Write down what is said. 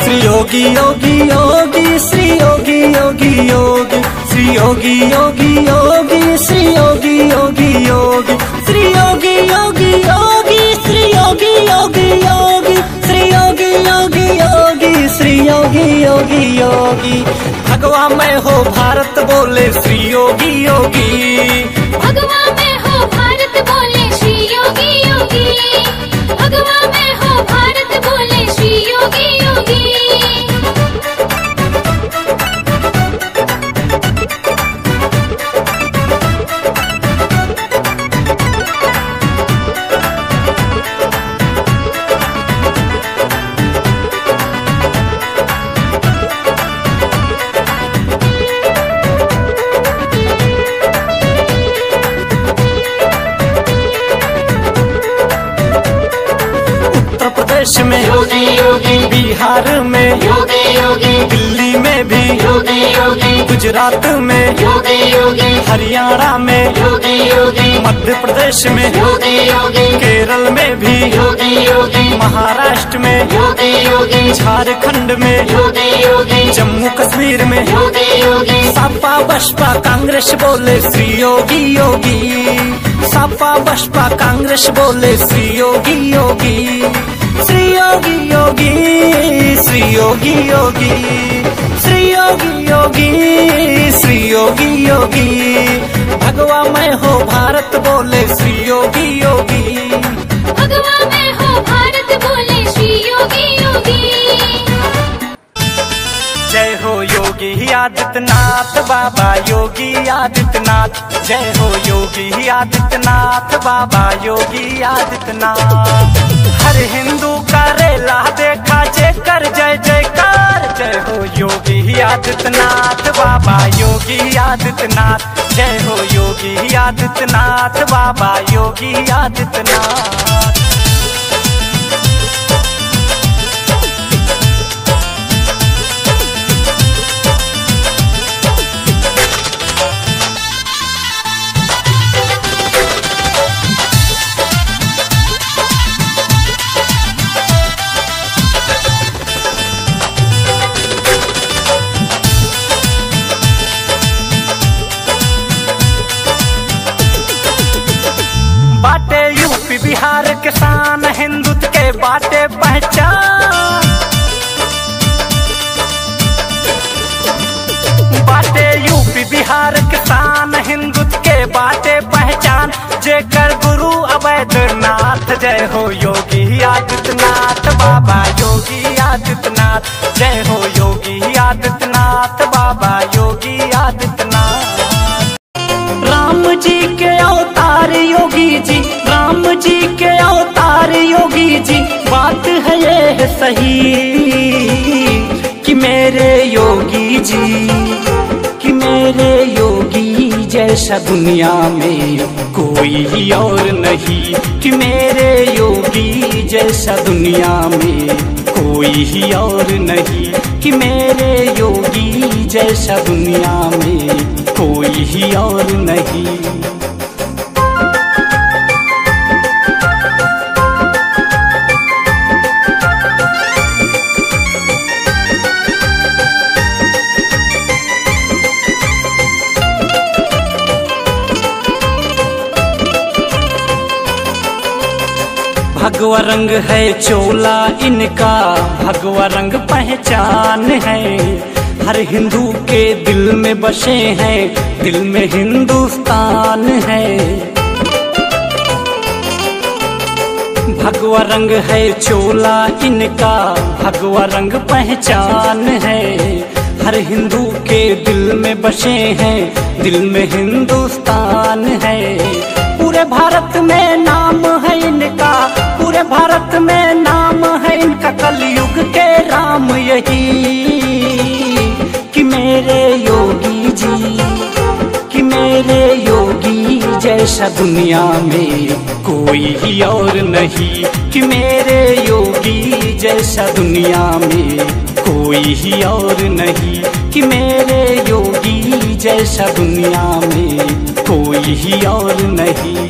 श्री योगी योगी योगी श्री योगी योगी योगी श्री योगी योगी योगी श्री योगी योगी योगी श्री योगी योगी योगी श्री योगी योगी योगी श्री योगी योगी योगी श्री योगी योगी योगी। भगवा मैं हो भारत बोले श्री योगी योगी। भगवा मैं हो भारत बोले श्री योगी योगी। भगवा मैं हो भारत बोले श्री योगी योगी। प्रदेश में योगी योगी, बिहार में योगी योगी, दिल्ली में भी योगी योगी, गुजरात में योगी योगी, हरियाणा में योगी योगी, मध्य प्रदेश में योगी योगी, केरल में भी योगी योगी, महाराष्ट्र में योगी योगी, झारखंड में योगी योगी, जम्मू कश्मीर में योगी योगी। सपा बसपा कांग्रेस बोले श्री योगी योगी। सपा बसपा कांग्रेस बोले श्री योगी योगी। श्री योगी योगी श्री योगी योगी श्री योगी योगी श्री योगी योगी। भगवा मैं हो भारत बोले श्री योगी योगी। भगवा मैं हो भारत बोले श्री योगी योगी। जय हो योगी आदित्यनाथ बाबा योगी आदित्यनाथ। जय हो योगी आदित्यनाथ बाबा योगी आदित्यनाथ। हर हिंदू करेला देखा जेकर जय जयकार। जय हो योगी आदित्यनाथ बाबा योगी आदित्यनाथ। जय हो योगी आदित्यनाथ बाबा योगी आदित्यनाथ। बाटे यूपी बिहार के शान हिंदुत्व के बाटे पहचान। बाटे यूपी बिहार के शान हिंदुत्व के बाटे पहचान। जेकर गुरु अवैधनाथ। जय हो योगी आदित्यनाथ बाबा योगी आदित्यनाथ। जय हो योगी आदित्यनाथ बाबा योगी आदित्यनाथ। राम जी के अवतार योगी जी। राम जी के अवतार योगी जी। बात है ये सही कि मेरे योगी जी कि मेरे योगी जैसा दुनिया में कोई और नहीं। कि मेरे योगी जैसा दुनिया में कोई और नहीं। कि मेरे योगी जैसा दुनिया में कोई और नहीं। भगवा रंग है चोला इनका। भगवा रंग पहचान है। हर हिंदू के दिल में बसे हैं। दिल में हिंदुस्तान है। भगवा रंग है चोला इनका। भगवा रंग पहचान है। हर हिंदू के दिल में बसे हैं। दिल में हिंदुस्तान है। पूरे भारत में नाम है इनका। पूरे भारत में नाम है इनका। कलयुग के राम यही कि मेरे योगी जी कि मेरे योगी जैसा दुनिया में कोई और नहीं। कि मेरे योगी जैसा दुनिया में कोई और नहीं। कि मेरे योगी जैसा दुनिया में कोई और नहीं।